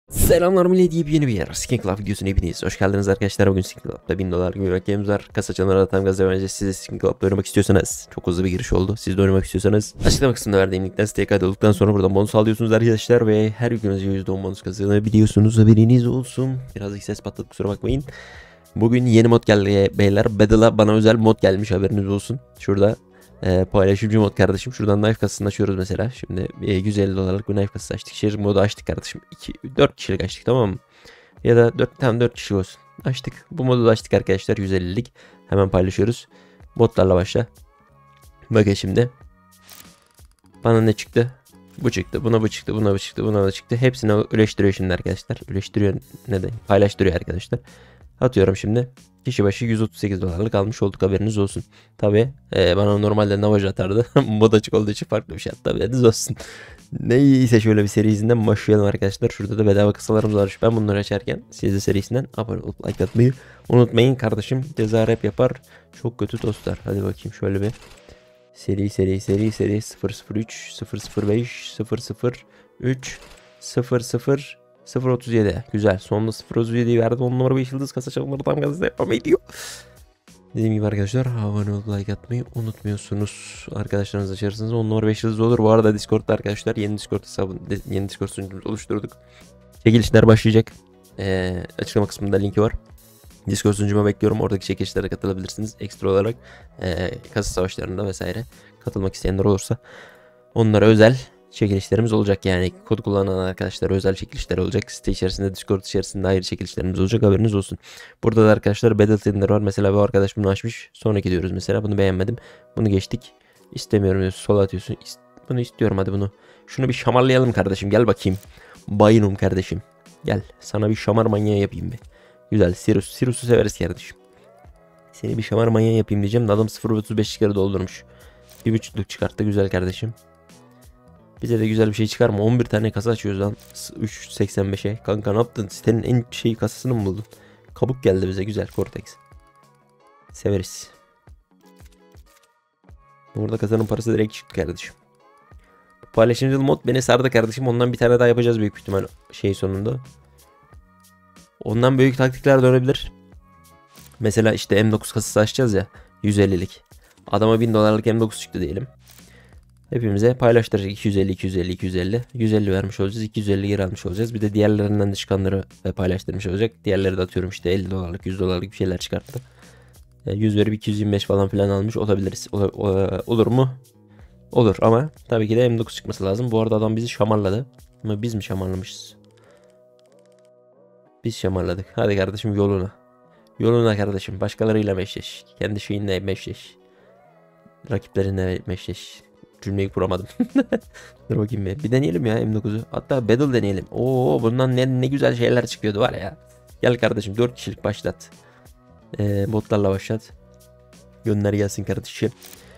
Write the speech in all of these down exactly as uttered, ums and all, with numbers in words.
Selamlar millet, yeni bir yer Skin Club videosuna hepiniz hoş geldiniz arkadaşlar. Bugün Skin Club'da bin dolar gibi rakibimiz var. Kasa çanları tam gaz devam edeceğiz. Siz de Skin Club'da oynamak istiyorsanız, çok hızlı bir giriş oldu, siz de oynamak istiyorsanız açıklama kısmında verdiğim linkten siteye kaydolduktan sonra buradan bonus alıyorsunuz arkadaşlar. Ve her gününüzde yüzde on bonus kazanabiliyorsunuz, haberiniz olsun. Birazcık ses patladı, kusura bakmayın. Bugün yeni mod geldi beyler. Battle'a bana özel mod gelmiş, haberiniz olsun. Şurada e, paylaşımcı mod kardeşim. Şuradan knife kasasını açıyoruz mesela. Şimdi e, yüz elli dolarlık bir knife kasası açtık. Şehir modu açtık kardeşim. iki, dört kişilik açtık, tamam mı? Ya da dört, tam dört kişi olsun. Açtık. Bu modu da açtık arkadaşlar, yüz ellilik. Hemen paylaşıyoruz. Botlarla başla. Bakın şimdi. Bana ne çıktı? Bu çıktı. Buna bu çıktı. Buna bu çıktı. Buna bu çıktı. Hepsini üleştiriyor şimdi arkadaşlar. Üleştiriyor ne de paylaştırıyor arkadaşlar. Atıyorum şimdi. Kişi başı yüz otuz sekiz dolarlık almış olduk, haberiniz olsun. Tabi e, bana normalde navaj atardı. Mod açık olduğu için farklı bir şey attı, haberiniz olsun. Neyse, şöyle bir serisinden başlayalım arkadaşlar. Şurada da bedava kasalarımız var. Ben bunları açarken siz de serisinden abone olup like atmayı unutmayın kardeşim. Ceza rap yapar. Çok kötü dostlar. Hadi bakayım şöyle bir. Seri seri seri seri sıfır sıfır üç sıfır sıfır beş sıfır sıfır üç sıfır sıfır sıfır otuz yedi. Güzel. Sonunda sıfır otuz yediyi verdim. on numara beş yıldız kasa çalımları tam gazda devam ediyor. Dediğim gibi arkadaşlar, abone olup like atmayı unutmuyorsunuz. Arkadaşlarınızla açarsanız on numara beş yıldız olur. Bu arada Discord'da arkadaşlar yeni Discord hesabı, yeni Discord sunucumuzu oluşturduk. Çekilişler başlayacak. Ee, açıklama kısmında linki var. Discord sunucuma bekliyorum. Oradaki çekilişlere katılabilirsiniz. Ekstra olarak e, kasa savaşlarında vesaire katılmak isteyenler olursa onlara özel çekilişlerimiz olacak. Yani kod kullanan arkadaşlar özel çekilişler olacak. Site içerisinde, Discord içerisinde ayrı çekilişlerimiz olacak, haberiniz olsun. Burada da arkadaşlar Battle Tender var. Mesela bu arkadaş bunu açmış. Sonraki diyoruz mesela. Bunu beğenmedim. Bunu geçtik. İstemiyorum diyorsun. Sola atıyorsun. İst bunu istiyorum, hadi bunu. Şunu bir şamarlayalım kardeşim. Gel bakayım. Bayınum kardeşim. Gel. Sana bir şamar manyağı yapayım bir. Güzel. Sirus. Sirus'u severiz kardeşim. Seni bir şamar manyağı yapayım diyeceğim de adam sıfır otuz beş kere doldurmuş. Bir buçukluk çıkarttı. Güzel kardeşim. Bize de güzel bir şey çıkar mı? on bir tane kasa açıyoruz lan. üç seksen beşe. Kanka ne yaptın? Sitenin en şey kasasını mı buldun? Kabuk geldi bize. Güzel. Cortex. Severiz. Burada kasanın parası direkt çıktı kardeşim. Paylaşımcı mod beni sardı kardeşim. Ondan bir tane daha yapacağız büyük ihtimal şey sonunda. Ondan büyük taktikler dönebilir. Mesela işte M dokuz kasası açacağız ya. yüz ellilik. Adama bin dolarlık M dokuz çıktı diyelim. Hepimize paylaştıracak. iki yüz elli iki yüz elli iki yüz elli. yüz elli vermiş olacağız. iki yüz elli geri almış olacağız. Bir de diğerlerinden de çıkanları paylaştırmış olacak. Diğerleri de atıyorum işte elli dolarlık yüz dolarlık bir şeyler çıkarttı. Yani yüz verip iki yüz yirmi beş falan filan almış olabiliriz. Olur, olur mu? Olur ama tabii ki de M dokuz çıkması lazım. Bu arada adam bizi şamarladı. Ama biz mi şamarlamışız? Biz şamarladık. Hadi kardeşim yoluna. Yoluna kardeşim. Başkalarıyla meşleş. Kendi şeyinle meşleş. Rakiplerinle meşleş. Cümleyi kuramadım. Dur bakayım bir. Bir deneyelim ya M dokuzu. Hatta Battle deneyelim. Oo, bundan ne, ne güzel şeyler çıkıyordu var ya. Gel kardeşim, dört kişilik başlat. Ee, botlarla başlat. Gönder gelsin kardeşim.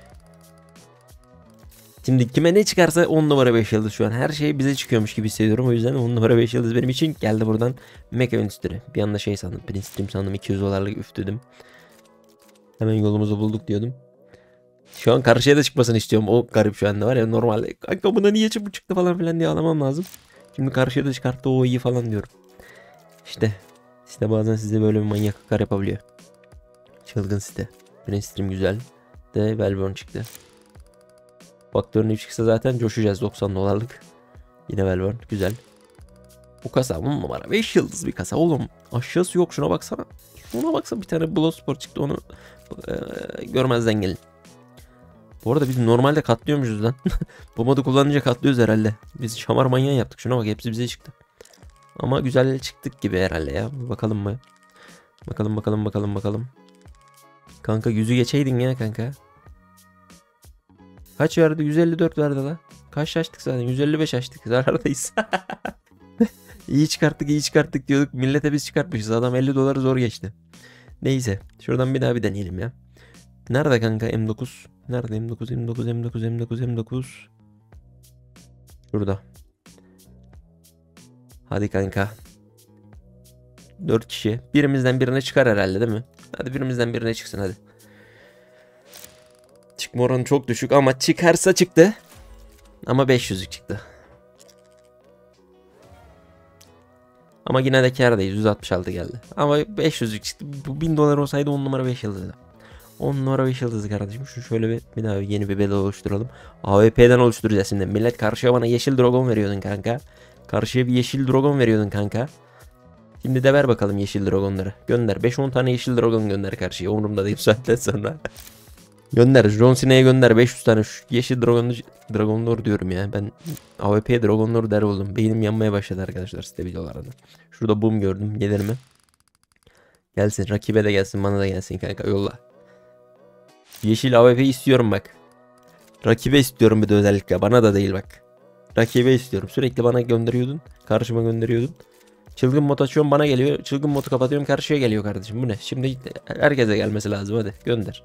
Şimdi kime ne çıkarsa on numara beş yıldız şu an. Her şey bize çıkıyormuş gibi hissediyorum. O yüzden on numara beş yıldız benim için geldi buradan. Mecha Endüstri. Bir anda şey sandım. Prince Stream sandım. iki yüz dolarlık üf dedim. Hemen yolumuzu bulduk diyordum. Şu an karşıya da çıkmasını istiyorum. O garip şu anda var ya, normalde. Kanka buna niye bu çıktı falan filan diye ağlamam lazım. Şimdi karşıya da çıkarttı, o iyi falan diyorum. İşte. İşte bazen size böyle bir manyaklıklar yapabiliyor. Çılgın site. Prince Stream güzel. De Velborn çıktı. Faktörün çıksa zaten coşacağız, doksan dolarlık. Yine Velborn güzel. Bu kasa on numara beş yıldız bir kasa oğlum. Aşağısı yok, şuna baksana. Şuna baksana, bir tane Bloodsport çıktı, onu e, görmezden gelin. Bu arada biz normalde katlıyormuşuz lan. Bu modu kullanınca katlıyoruz herhalde. Biz şamar manyağı yaptık. Şuna bak, hepsi bize çıktı. Ama güzel çıktık gibi herhalde ya. Bakalım mı? Bakalım bakalım bakalım bakalım. Kanka yüzü geçeydin ya kanka. Kaç verdi? yüz elli dört verdi la. Kaç açtık zaten? yüz elli beş açtık. Zarardayız. İyi çıkarttık iyi çıkarttık diyorduk. Millete biz çıkartmışız. Adam elli doları zor geçti. Neyse. Şuradan bir daha bir deneyelim ya. Nerede kanka M dokuz? Nerede M dokuz M dokuz M dokuz M dokuz M dokuz? Şurada. Hadi kanka. dört kişi. Birimizden birine çıkar herhalde değil mi? Hadi birimizden birine çıksın hadi. Çıkma oranı çok düşük ama çıkarsa çıktı. Ama beş yüzlük çıktı. Ama yine de kârdayız. yüz altmış altı geldi. Ama beş yüzlük çıktı. Bu bin dolar olsaydı on numara beş yıldızdı. on numara beş yıldızı kardeşim. Şu şöyle bir, bir daha yeni bir bedel oluşturalım. A W P'den oluşturacağız şimdi. Millet karşıya bana yeşil dragon veriyordun kanka. Karşıya bir yeşil dragon veriyordun kanka. Şimdi de ver bakalım yeşil dragonları. Gönder. beş on tane yeşil dragon gönder karşıya. Umurumda değil saatten sonra. Gönder. John Cena'ya gönder. beş yüz tane şu yeşil dragon, dragonlar diyorum ya. Ben A W P dragonlar der oldum. Beynim yanmaya başladı arkadaşlar site videolarında. Şurada boom gördüm. Gelir mi? Gelsin. Rakibe de gelsin. Bana da gelsin kanka. Yolla. Yeşil A W P istiyorum bak. Rakibe istiyorum bir de özellikle. Bana da değil bak. Rakibe istiyorum. Sürekli bana gönderiyordun. Karşıma gönderiyordun. Çılgın mod açıyorum bana geliyor. Çılgın modu kapatıyorum karşıya geliyor kardeşim. Bu ne? Şimdi herkese gelmesi lazım hadi. Gönder.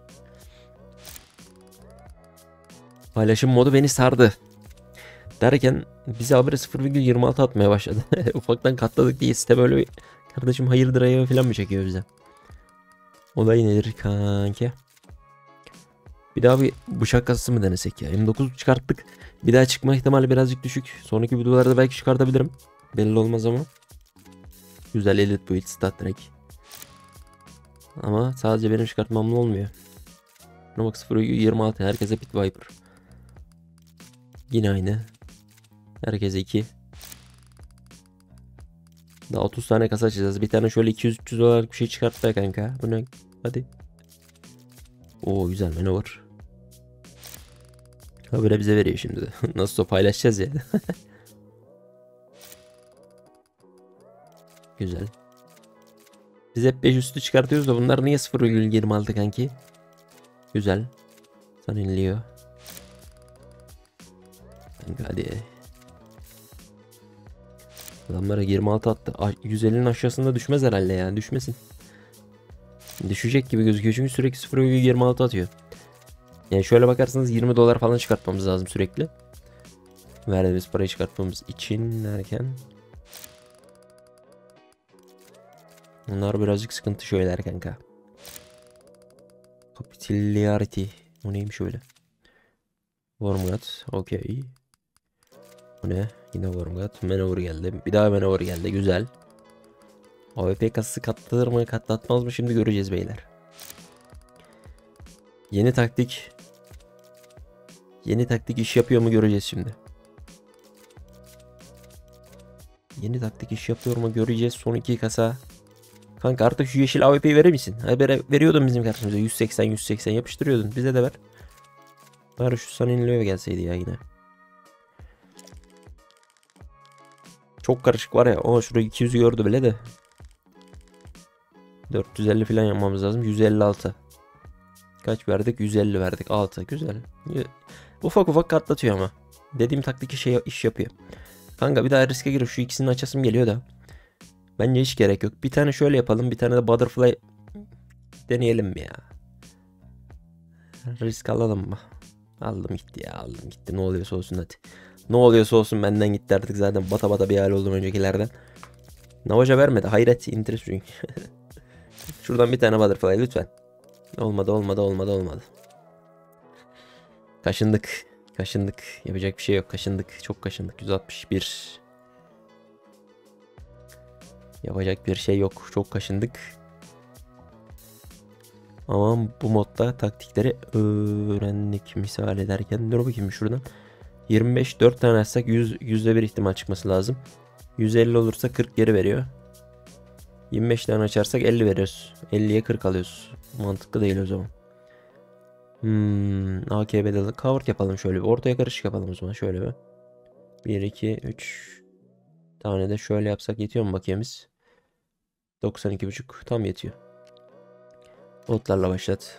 Paylaşım modu beni sardı. Derken bize haberi sıfır virgül yirmi altı atmaya başladı. Ufaktan katladık diye site böyle bir... Kardeşim hayırdır ayağı falan mı çekiyor bize? Olay nedir kanki? Bir daha bir bıçak kasası mı denesek ya? M dokuz çıkarttık. Bir daha çıkma ihtimali birazcık düşük. Sonraki videolarda belki çıkartabilirim. Belli olmaz ama. Güzel Elite Build Stat Track. Ama sadece benim çıkartmamla olmuyor. Buna bak sıfır virgül yirmi altı. Herkese Pit Viper. Yine aynı. Herkese iki. Daha otuz tane kasa açacağız. Bir tane şöyle iki yüz üç yüz dolarlık bir şey çıkarttı kanka. Bu ne? Hadi. Oo güzel maneuver. Habire bize veriyor şimdi de. Nasıl paylaşacağız ya. Güzel. Biz hep beş üstü çıkartıyoruz da bunlar niye sıfır virgül yirmi altı kanki? Güzel. Sana inliyor. Hadi. Adamlara yirmi altı attı. yüz ellinin aşağısında düşmez herhalde ya. Düşmesin. Düşecek gibi gözüküyor çünkü sürekli sıfır virgül yirmi altı atıyor. Yani şöyle bakarsanız yirmi dolar falan çıkartmamız lazım sürekli. Verdiğimiz parayı çıkartmamız için derken. Bunlar birazcık sıkıntı şeyler kanka. Capitaliarity. O neymiş öyle? Wormgat. Okey. Bu ne? Yine Wormgat. Maneuver geldi. Bir daha Maneuver geldi. Güzel. A W P kasası katlatır mı katlatmaz mı şimdi göreceğiz beyler. Yeni taktik. Yeni taktik iş yapıyor mu göreceğiz şimdi. Yeni taktik iş yapıyor mu göreceğiz. Son iki kasa. Kanka artık şu yeşil A W P'yi verir misin? Habere veriyordun bizim karşımıza. yüz seksen yüz seksen yapıştırıyordun. Bize de ver. Bari şu Sunny gelseydi ya yine. Çok karışık var ya. O şurada iki yüzü gördü bile de. dört yüz elli falan yapmamız lazım. yüz elli altı. Kaç verdik? yüz elli verdik. altı. Güzel. Ufak ufak katlatıyor ama. Dediğim taktik şey iş yapıyor. Kanka bir daha riske girip şu ikisini açasım geliyor da. Bence hiç gerek yok. Bir tane şöyle yapalım. Bir tane de butterfly deneyelim mi ya? Risk alalım mı? Aldım gitti ya. Aldım gitti. Ne oluyorsa olsun hadi. Ne oluyorsa olsun benden gitti artık zaten. Bata bata bir hal oldum öncekilerden. Navaja vermedi. Hayret. İnteres çünkü. Şuradan bir tane butterfly lütfen. Olmadı olmadı olmadı olmadı. Kaşındık. Kaşındık. Yapacak bir şey yok. Kaşındık. Çok kaşındık. yüz altmış bir. Yapacak bir şey yok. Çok kaşındık. Ama bu modda taktikleri öğrendik. Misal ederken. Dur bakayım şuradan. yirmi beş dört tane açsak yüz, yüzde bir ihtimal çıkması lazım. yüz elli olursa kırk geri veriyor. yirmi beş tane açarsak elli veriyoruz. elliye kırk alıyoruz. Mantıklı değil o zaman. Hmm, A K B'de cover yapalım şöyle bir. Ortaya karışık yapalım o zaman şöyle bir. bir, iki, üç tane de şöyle yapsak yetiyor mu bakiyemiz? doksan iki buçuk tam yetiyor. Botlarla başlat.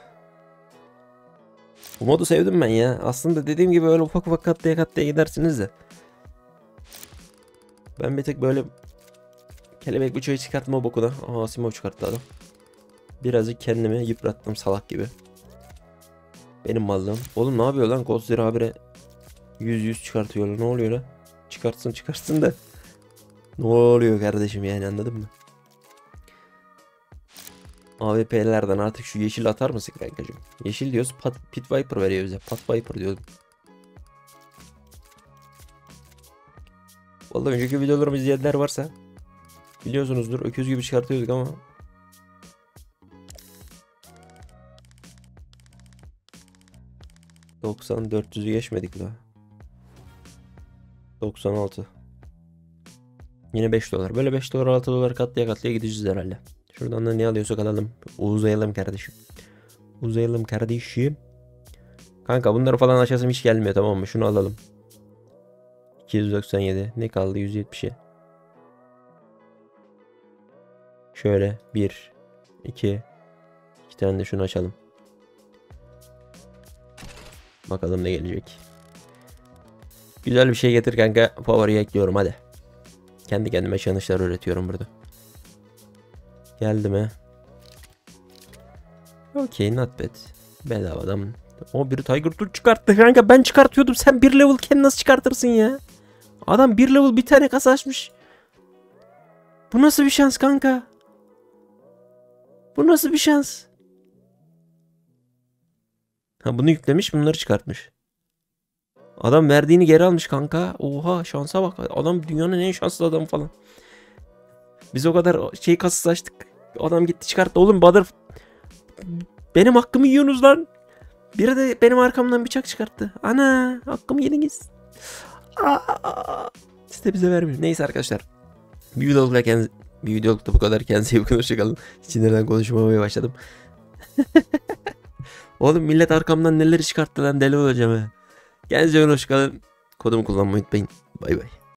Bu modu sevdim ben ya. Aslında dediğim gibi öyle ufak ufak katlaya katlaya gidersiniz de. Ben bir tek böyle kelebek bıçağı çıkartma bokuna. Aha Asimov çıkarttı adam. Birazcık kendimi yıprattım salak gibi. Benim mallığım. Oğlum ne yapıyor lan? Ghostları habire yüz yüz çıkartıyor. Ne oluyor lan? Çıkartsın çıkartsın da. Ne oluyor kardeşim yani anladın mı? A W P'lerden artık şu yeşil atar mısın kankacığım? Yeşil diyoruz. Pat, Pit Viper veriyor bize. Pat Viper diyor. Vallahi önceki videolarımı izleyenler varsa biliyorsunuzdur. Öküz gibi çıkartıyorduk ama. doksan dört yüzü geçmedik la. doksan altı. Yine beş dolar. Böyle beş dolar altı dolar katlıya katlıya gideceğiz herhalde. Şuradan da ne alıyorsak alalım. Uzayalım kardeşim. Uzayalım kardeşim. Kanka bunları falan açasım hiç gelmiyor, tamam mı? Şunu alalım. iki yüz doksan yedi. Ne kaldı? yüz yetmişe. Şöyle bir, iki, iki tane de şunu açalım. Bakalım ne gelecek. Güzel bir şey getir kanka. Power'ı ekliyorum hadi. Kendi kendime challenge'lar öğretiyorum burada. Geldi mi? Okey, not bad. Bedavadan. O bir Tiger Tool çıkarttı kanka. Ben çıkartıyordum. Sen bir level kendi nasıl çıkartırsın ya? Adam bir level bir tane kasa açmış. Bu nasıl bir şans kanka? Bu nasıl bir şans? Ha, bunu yüklemiş, bunları çıkartmış. Adam verdiğini geri almış kanka. Oha, şansa bak. Adam dünyanın en şanslı adamı falan. Biz o kadar şey kasası açtık. Adam gitti çıkarttı. Oğlum Badır, benim hakkımı yiyorsunuz lan. Biri de benim arkamdan bıçak çıkarttı. Ana, hakkımı yediniz. Aa, işte bize vermiyor. Neyse arkadaşlar. Bir videolukla kendinize, bir videolukta bu kadar. Kendinize iyi bakın. Hoşçakalın. Sinirden konuşmamaya başladım. Oğlum millet arkamdan neleri çıkarttı lan, deli olacağım ha. Kendinize iyi bakın. Hoşçakalın. Kodumu kullanmayı unutmayın. Bay bay.